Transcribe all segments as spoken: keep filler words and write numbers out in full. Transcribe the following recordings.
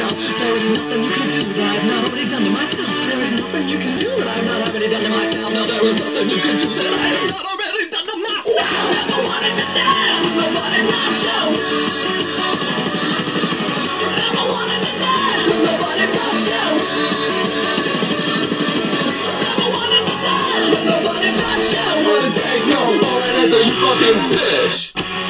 myself. There is nothing you can do that I've not already done to myself. There is nothing you can do that I've not already done to myself. No, there is nothing you can do that I have not already done to myself. Never wanted to dance with nobody but you. Never wanted to dance with nobody but you. Never wanted to dance with nobody but you. Wouldn't take no for an answer, you fucking bitch.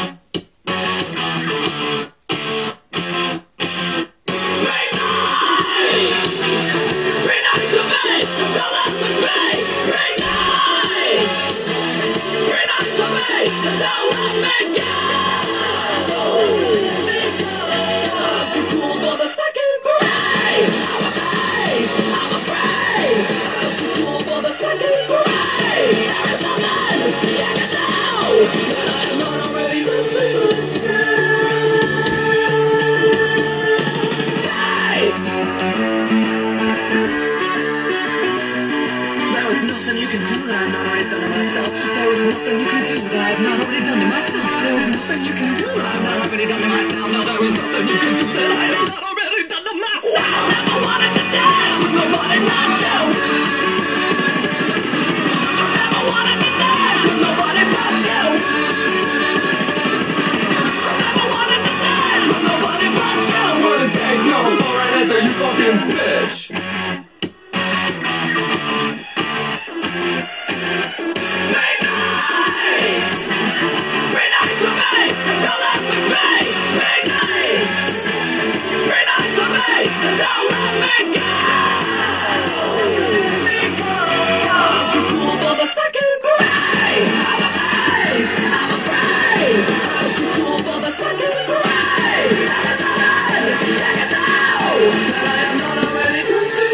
There is nothing you can do that I've not already done to myself. There is nothing you can do that I've not already done to myself. No, there is nothing you can do that I have not already done to myself. Never wanted to dance with nobody but you. Never wanted to dance with nobody but you. Never wanted to dance with nobody but you. Wouldn't take no for an answer, you fucking bitch. Don't let me go! I'm too cool for the second grade. I'm amazed, I'm afraid. I'm too cool for the second grade. I'm alive, I can know that I am not already done to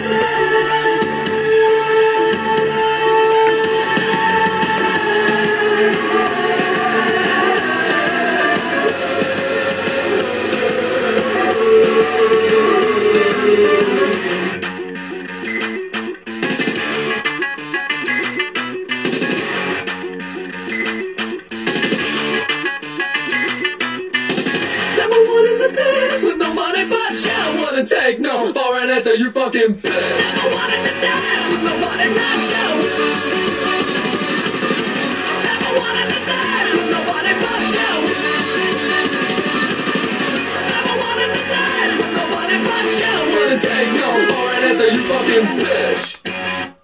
take no for an answer, you fucking bitch. Never wanted to dance with nobody but you. Never wanted to dance with nobody but you. Never wanted to dance with nobody but you. Wouldn't take no for an answer, you fucking bitch.